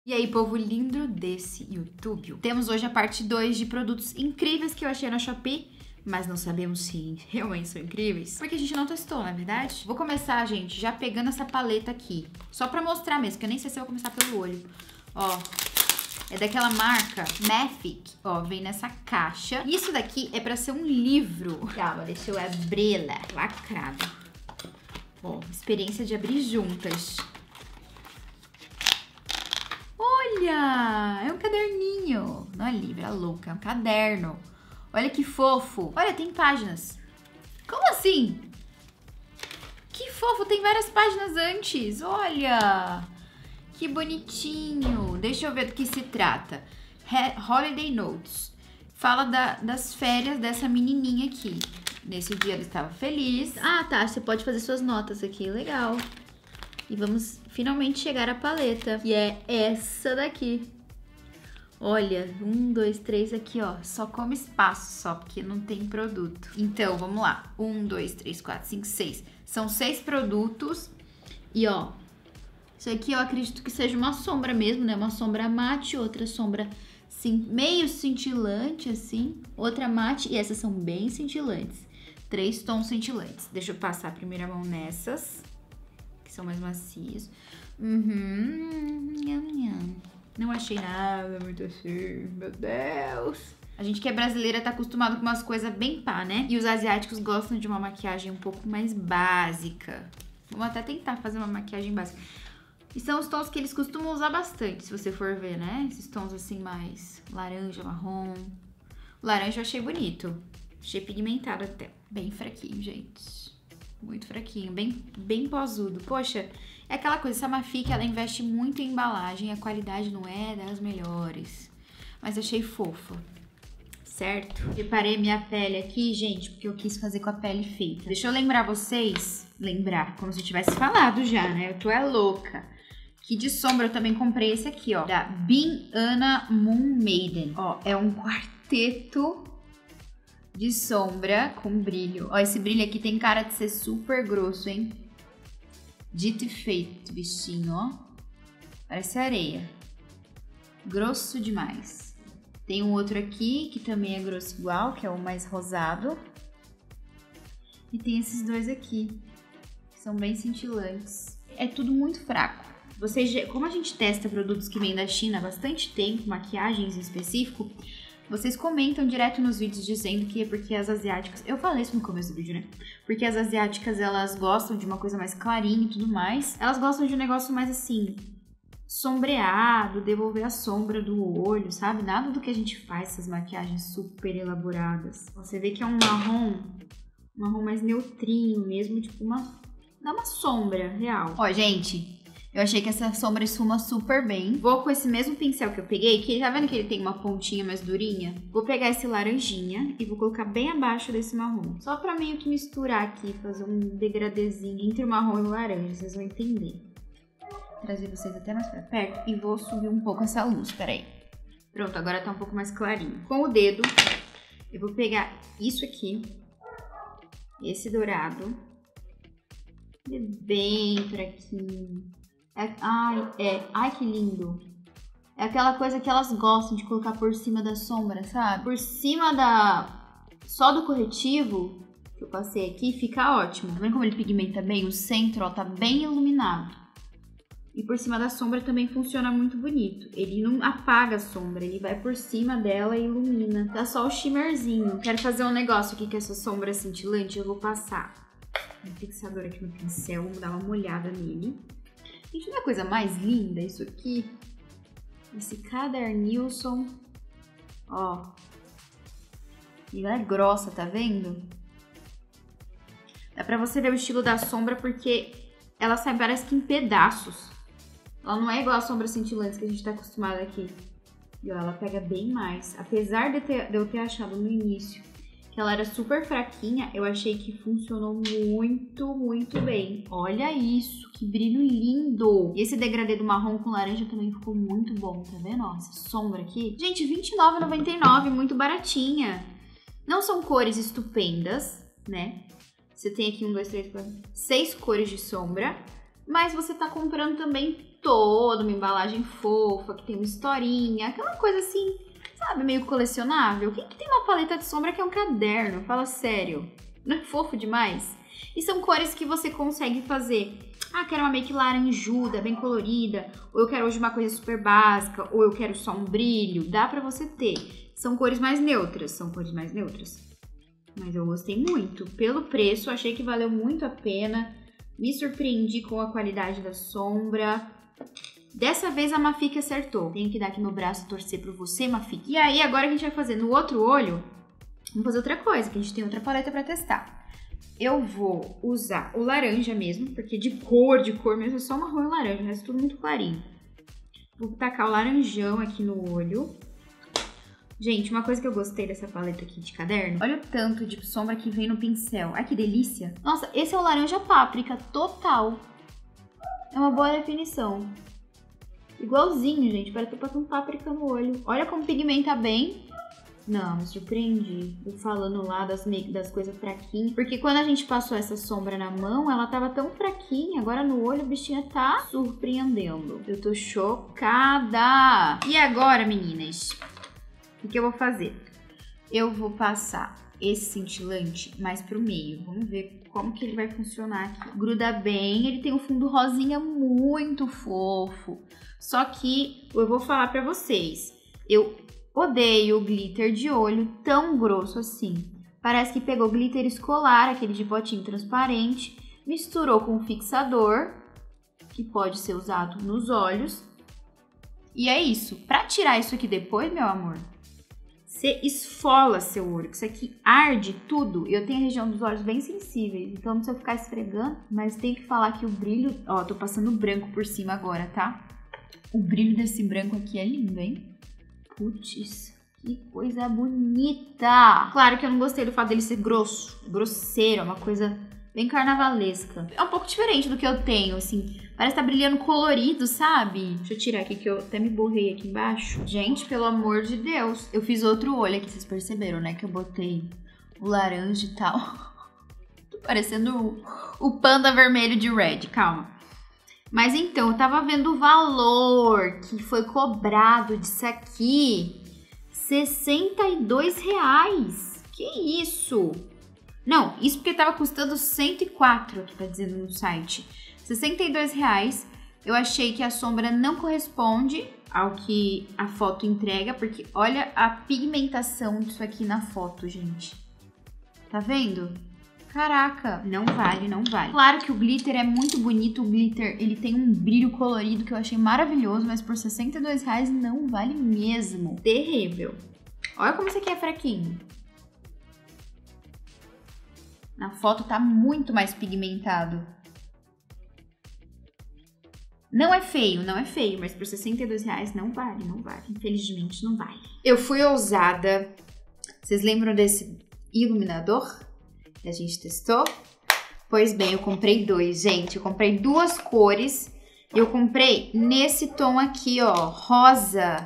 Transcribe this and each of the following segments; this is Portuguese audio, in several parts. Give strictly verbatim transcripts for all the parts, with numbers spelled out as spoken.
E aí, povo lindo desse YouTube. Temos hoje a parte dois de produtos incríveis que eu achei na Shopee, mas não sabemos se realmente são incríveis, porque a gente não testou, não é verdade? Vou começar, gente, já pegando essa paleta aqui, só pra mostrar mesmo, que eu nem sei se eu vou começar pelo olho. Ó, é daquela marca Mathic, ó, vem nessa caixa. Isso daqui é pra ser um livro. Calma, deixa eu abri-la. Lacrado. Ó, experiência de abrir juntas. Olha, é um caderninho. Não é livro, é louca, é um caderno. Olha que fofo. Olha, tem páginas. Como assim? Que fofo, tem várias páginas antes. Olha, que bonitinho. Deixa eu ver do que se trata. Holiday Notes. Fala da, das férias dessa menininha aqui. Nesse dia ela estava feliz. Ah, tá, você pode fazer suas notas aqui, legal. E vamos finalmente chegar à paleta, que é essa daqui. Olha, um, dois, três aqui, ó. Só come espaço, só, porque não tem produto. Então, vamos lá. Um, dois, três, quatro, cinco, seis. São seis produtos. E, ó, isso aqui eu acredito que seja uma sombra mesmo, né? Uma sombra mate, outra sombra sim, meio cintilante, assim. Outra mate, e essas são bem cintilantes. Três tons cintilantes. Deixa eu passar a primeira mão nessas, que são mais macios. Uhum. Nham, nham. Não achei nada muito assim, meu Deus. A gente que é brasileira tá acostumado com umas coisas bem pá, né? E os asiáticos gostam de uma maquiagem um pouco mais básica. Vamos até tentar fazer uma maquiagem básica. E são os tons que eles costumam usar bastante, se você for ver, né? Esses tons assim mais laranja, marrom. O laranja eu achei bonito. Achei pigmentado até. Bem fraquinho, gente. Muito fraquinho, bem, bem posudo. Poxa, é aquela coisa, essa Mathic, ela investe muito em embalagem, a qualidade não é das melhores. Mas achei fofa, certo? Preparei minha pele aqui, gente, porque eu quis fazer com a pele feita. Deixa eu lembrar vocês, lembrar, como se eu tivesse falado já, né? Eu tô é louca. Que de sombra eu também comprei esse aqui, ó, da Bin Ana Moon Maiden. Ó, é um quarteto de sombra com brilho. Ó, esse brilho aqui tem cara de ser super grosso, hein? Dito e feito, bichinho, ó. Parece areia. Grosso demais. Tem um outro aqui que também é grosso igual, que é o mais rosado. E tem esses dois aqui, que são bem cintilantes. É tudo muito fraco. Vocês, como a gente testa produtos que vêm da China há bastante tempo, maquiagens em específico, vocês comentam direto nos vídeos dizendo que é porque as asiáticas... Eu falei isso no começo do vídeo, né? Porque as asiáticas, elas gostam de uma coisa mais clarinha e tudo mais. Elas gostam de um negócio mais assim, sombreado, devolver a sombra do olho, sabe? Nada do que a gente faz, essas maquiagens super elaboradas. Você vê que é um marrom, um marrom mais neutrinho mesmo, tipo uma... Dá uma sombra real. Ó, gente... Eu achei que essa sombra esfuma super bem. Vou com esse mesmo pincel que eu peguei, que tá vendo que ele tem uma pontinha mais durinha? Vou pegar esse laranjinha e vou colocar bem abaixo desse marrom. Só pra meio que misturar aqui, fazer um degradezinho entre o marrom e o laranja, vocês vão entender. Vou trazer vocês até mais pra perto e vou subir um pouco essa luz, peraí. Pronto, agora tá um pouco mais clarinho. Com o dedo, eu vou pegar isso aqui, esse dourado, bem fraquinho. É, ai, é, ai que lindo. É aquela coisa que elas gostam de colocar por cima da sombra, sabe? Por cima da... Só do corretivo que eu passei aqui, fica ótimo. Tá vendo como ele pigmenta bem? O centro, ó, tá bem iluminado. E por cima da sombra também funciona muito bonito. Ele não apaga a sombra, ele vai por cima dela e ilumina. Dá só o shimmerzinho. Quero fazer um negócio aqui com essa sombra cintilante, eu vou passar um fixador aqui no pincel, vamos dar uma molhada nele. Gente, não é a coisa mais linda isso aqui? Esse cadernilson, ó. E ela é grossa, tá vendo? Dá pra você ver o estilo da sombra porque ela sai, parece que em pedaços. Ela não é igual a sombra cintilante que a gente tá acostumado aqui. E ó, ela pega bem mais. Apesar de, ter, de eu ter achado no início que ela era super fraquinha, eu achei que funcionou muito, muito bem. Olha isso, que brilho lindo! E esse degradê do marrom com laranja também ficou muito bom, tá vendo? Ó, essa sombra aqui. Gente, vinte e nove reais e noventa e nove centavos, muito baratinha. Não são cores estupendas, né? Você tem aqui um, dois, três, quatro, seis cores de sombra, mas você tá comprando também toda uma embalagem fofa, que tem uma historinha, aquela coisa assim, sabe, meio colecionável. Quem que tem uma paleta de sombra que é um caderno? Fala sério. Não é fofo demais? E são cores que você consegue fazer. Ah, quero uma make laranjuda, bem colorida. Ou eu quero hoje uma coisa super básica. Ou eu quero só um brilho. Dá pra você ter. São cores mais neutras. São cores mais neutras. Mas eu gostei muito. Pelo preço, achei que valeu muito a pena. Me surpreendi com a qualidade da sombra. Dessa vez a Mafik acertou. Tenho que dar aqui no braço e torcer pra você, Mafik. E aí, agora a gente vai fazer no outro olho. Vamos fazer outra coisa, que a gente tem outra paleta pra testar. Eu vou usar o laranja mesmo, porque de cor, de cor mesmo, é só marrom e laranja, o resto é tudo muito clarinho. Vou tacar o laranjão aqui no olho. Gente, uma coisa que eu gostei dessa paleta aqui de caderno, olha o tanto de sombra que vem no pincel. Ai, que delícia. Nossa, esse é o laranja páprica total. É uma boa definição. Igualzinho, gente, parece que eu tô passando páprica no olho. Olha como pigmenta bem. Não, me surpreendi. Eu falando lá das, das coisas fraquinhas. Porque quando a gente passou essa sombra na mão, ela tava tão fraquinha. Agora no olho, a bichinha tá surpreendendo. Eu tô chocada. E agora, meninas? O que eu vou fazer? Eu vou passar esse cintilante mais pro meio. Vamos ver como que ele vai funcionar aqui. Gruda bem. Ele tem um fundo rosinha muito fofo. Só que eu vou falar pra vocês. Eu odeio o glitter de olho tão grosso assim. Parece que pegou glitter escolar, aquele de potinho transparente, misturou com um fixador, que pode ser usado nos olhos. E é isso. Pra tirar isso aqui depois, meu amor, você esfola seu olho, que isso aqui arde tudo. Eu tenho a região dos olhos bem sensíveis, então não precisa ficar esfregando, mas tenho que falar que o brilho... Ó, tô passando branco por cima agora, tá? O brilho desse branco aqui é lindo, hein? Putz, que coisa bonita! Claro que eu não gostei do fato dele ser grosso, grosseiro, é uma coisa bem carnavalesca. É um pouco diferente do que eu tenho, assim, parece que tá brilhando colorido, sabe? Deixa eu tirar aqui que eu até me borrei aqui embaixo. Gente, pelo amor de Deus, eu fiz outro olho aqui, vocês perceberam, né? Que eu botei o laranja e tal. Tô parecendo o, o panda vermelho de Red, calma. Mas então, eu tava vendo o valor que foi cobrado disso aqui. sessenta e dois reais. Que isso? Não, isso porque tava custando cento e quatro, aqui tá dizendo no site. sessenta e dois reais. Eu achei que a sombra não corresponde ao que a foto entrega, porque olha a pigmentação disso aqui na foto, gente. Tá vendo? Caraca, não vale, não vale. Claro que o glitter é muito bonito, o glitter ele tem um brilho colorido que eu achei maravilhoso, mas por sessenta e dois reais não vale mesmo. Terrível. Olha como isso aqui é fraquinho. Na foto tá muito mais pigmentado. Não é feio, não é feio, mas por sessenta e dois reais não vale, não vale. Infelizmente não vale. Eu fui ousada. Vocês lembram desse iluminador que a gente testou? Pois bem, eu comprei dois, gente. Eu comprei duas cores. E eu comprei nesse tom aqui, ó, rosa.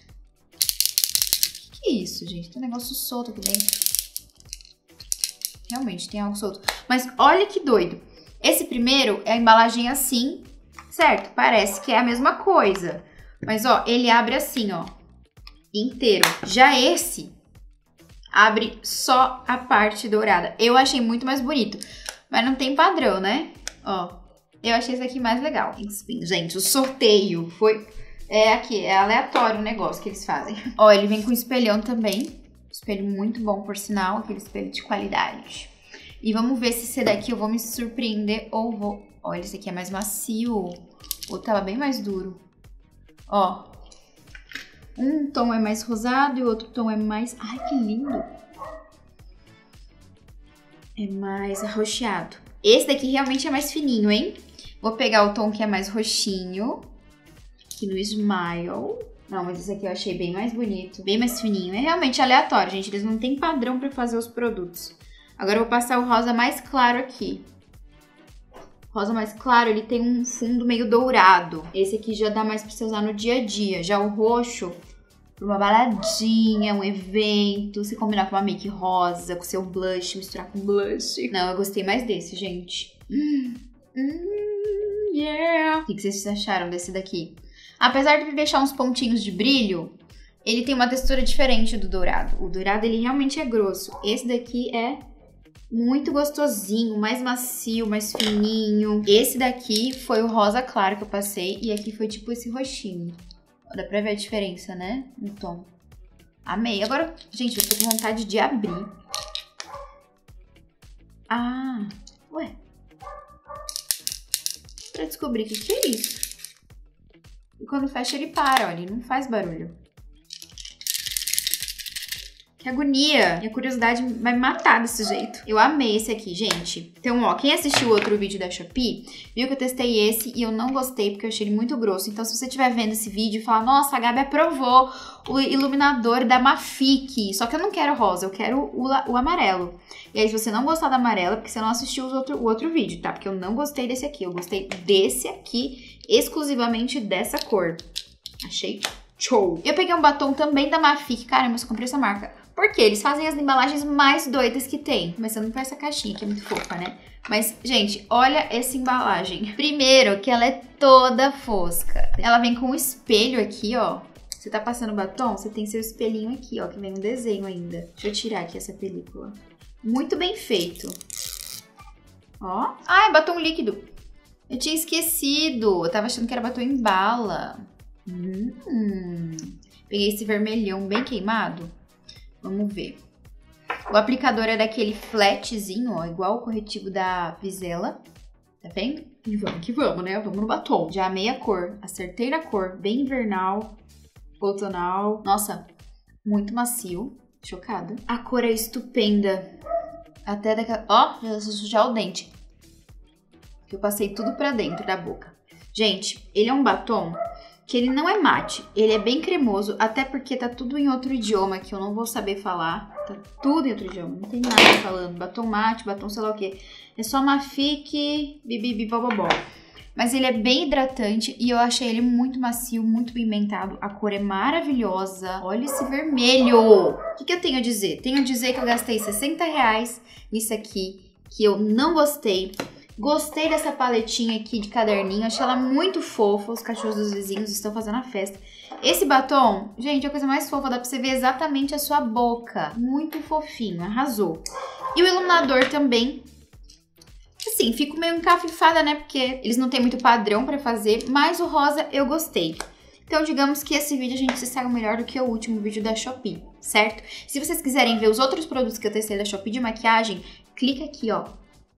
Que que é isso, gente? Tem um negócio solto aqui dentro. Realmente, tem algo solto. Mas olha que doido. Esse primeiro é a embalagem assim, certo? Parece que é a mesma coisa. Mas, ó, ele abre assim, ó, inteiro. Já esse abre só a parte dourada. Eu achei muito mais bonito. Mas não tem padrão, né? Ó, eu achei esse aqui mais legal. Enfim, gente, o sorteio foi... É aqui, é aleatório o negócio que eles fazem. Ó, ele vem com espelhão também. Espelho muito bom, por sinal. Aquele espelho de qualidade. E vamos ver se esse daqui eu vou me surpreender ou vou... Olha, esse aqui é mais macio. O outro tava bem mais duro. Ó. Um tom é mais rosado e o outro tom é mais... Ai, que lindo! É mais arroxeado. Esse daqui realmente é mais fininho, hein? Vou pegar o tom que é mais roxinho. Aqui no Smile. Não, mas esse aqui eu achei bem mais bonito. Bem mais fininho. É realmente aleatório, gente. Eles não têm padrão pra fazer os produtos. Agora eu vou passar o rosa mais claro aqui. Rosa mais claro, ele tem um fundo meio dourado. Esse aqui já dá mais pra você usar no dia a dia. Já o roxo, pra uma baladinha, um evento. Se combinar com uma make rosa, com seu blush, misturar com blush. Não, eu gostei mais desse, gente. Hum, hum, yeah! O que vocês acharam desse daqui? Apesar de deixar uns pontinhos de brilho, ele tem uma textura diferente do dourado. O dourado, ele realmente é grosso. Esse daqui é muito gostosinho, mais macio, mais fininho. Esse daqui foi o rosa claro que eu passei e aqui foi tipo esse roxinho. Dá pra ver a diferença, né? No tom. Amei. Agora, gente, eu tô com vontade de abrir. Ah, ué. Pra descobrir o que, que é isso. E quando fecha ele para, olha, ele não faz barulho. Que agonia! Minha curiosidade vai me matar desse jeito. Eu amei esse aqui, gente. Então, ó, quem assistiu o outro vídeo da Shopee, viu que eu testei esse e eu não gostei porque eu achei ele muito grosso. Então, se você estiver vendo esse vídeo e falar, nossa, a Gabi aprovou o iluminador da Mafic. Só que eu não quero rosa, eu quero o, o amarelo. E aí, se você não gostar do amarelo, é porque você não assistiu os outro, o outro vídeo, tá? Porque eu não gostei desse aqui. Eu gostei desse aqui, exclusivamente dessa cor. Achei show! Eu peguei um batom também da Mafic. Caramba, eu comprei essa marca. Porque eles fazem as embalagens mais doidas que tem. Começando por essa caixinha, que é muito fofa, né? Mas, gente, olha essa embalagem. Primeiro, que ela é toda fosca. Ela vem com um espelho aqui, ó. Você tá passando batom, você tem seu espelhinho aqui, ó, que vem um desenho ainda. Deixa eu tirar aqui essa película. Muito bem feito. Ó. Ah, é batom líquido. Eu tinha esquecido. Eu tava achando que era batom em bala. Hum. Peguei esse vermelhão bem queimado. Vamos ver. O aplicador é daquele flatzinho, ó, igual o corretivo da Visela. Tá vendo? E vamos que vamos, né? Vamos no batom. Já amei a cor. Acertei na cor. Bem invernal. Outonal. Nossa, muito macio. Chocada. A cor é estupenda. Até daquela... Ó, já sujar o dente. Eu passei tudo pra dentro da boca. Gente, ele é um batom que ele não é mate, ele é bem cremoso, até porque tá tudo em outro idioma que eu não vou saber falar. Tá tudo em outro idioma, não tem nada falando. Batom mate, batom sei lá o que. É só Mafic, bibibi, bobobó. Mas ele é bem hidratante e eu achei ele muito macio, muito pigmentado. A cor é maravilhosa. Olha esse vermelho! O que, que eu tenho a dizer? Tenho a dizer que eu gastei sessenta reais nisso aqui, que eu não gostei. Gostei dessa paletinha aqui de caderninho, achei ela muito fofa, os cachorros dos vizinhos estão fazendo a festa. Esse batom, gente, é a coisa mais fofa, dá pra você ver exatamente a sua boca. Muito fofinho, arrasou. E o iluminador também, assim, fico meio encafifada, né, porque eles não têm muito padrão pra fazer, mas o rosa eu gostei. Então, digamos que esse vídeo a gente se saiu melhor do que o último vídeo da Shopee, certo? Se vocês quiserem ver os outros produtos que eu testei da Shopee de maquiagem, clica aqui, ó,